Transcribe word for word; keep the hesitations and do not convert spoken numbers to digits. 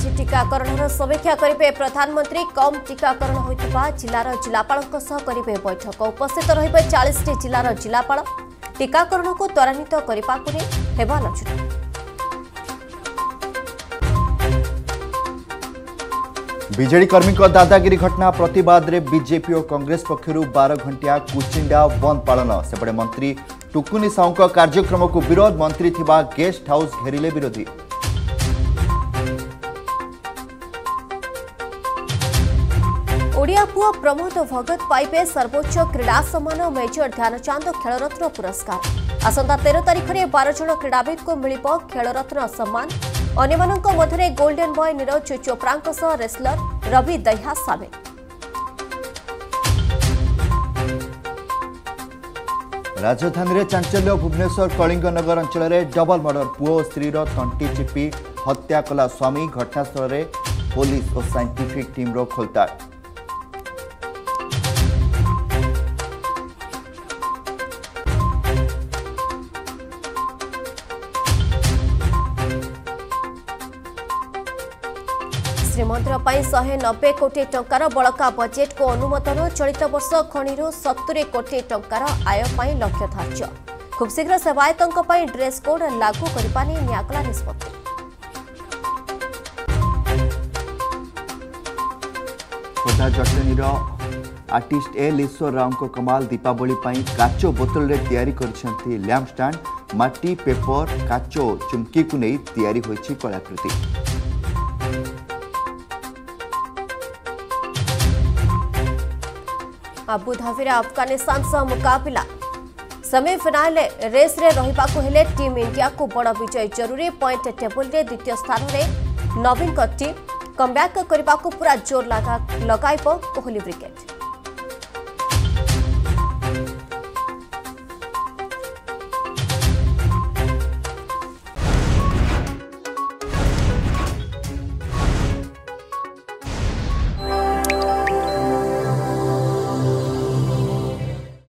आज टीकाकरण समीक्षा करेंगे प्रधानमंत्री कम टीकाकरण होता जिलार जिलापालों सह करेंगे बैठक उपस्थित रहिबे चालीस टी जिलार जिलापाल टीकाकरण को त्वरान्वित करने हेबा आलोचना। बीजेडी कर्मी दादागिरी घटना प्रतिवाद रे बीजेपी और कांग्रेस पक्षरु बारह घंटिया कुचिंडा बंद पालन सेपटे मंत्री टुकुनी साहू कार्यक्रम को विरोध मंत्री थिबा गेस्ट हाउस घेरिले विरोधी। ओडिया पुओ प्रमोद भगत पाइबे सर्वोच्च क्रीड़ा सम्मान मेजर ध्यानचंद खेलरत्न पुरस्कार। आसंता तेरह तारीख में बारह जन क्रीड़ाविद को मिलिबो खेलरत्न सम्मान। अन्यमानंक मध्यरे गोल्डन बॉय नीरज चोप्रा सह रेसलर रवि दह्या सामिल। राजधानी रे चांचल्य भुवनेश्वर कलिंगनगर अंचल में डबल मर्डर पुओ स्त्रीर तंटी चिपी हत्या कला स्वामी घटनास्थल में पुलिस और साइंटिफिक टीम रो खोलताड़। श्रीमंदिर पर शहे नब्बे कोटी टंकार बड़का बजेट को अनुमोदन। चलित वर्ष खनि सत्तरी कोटी टंकार आय पर लक्ष्य धार्य। खूब शीघ्र सेवायतों पर ड्रेस कोड लागू करने नियागला निष्पत्ति। खोदा जटनीर आर्टिस्ट ए ईश्वर राव को कमाल दीपावली काचो बोतल रे तैयारी करछंती लैम्प स्टैंड माटी पेपर काचो चुमकी को नहीं तैयारी होईछि कलाकृति। अबुधाबी अफगानिस्तान सह मुकाबला सेमिफाइनाल रेस रे रहिबा को हेले टीम इंडिया को बड़ विजय जरूरी। पॉइंट टेबल रे द्वितीय स्थान रे नवीन टीम कमबैक करने को पूरा जोर लगा लगाइब कोहली ब्रिगेड।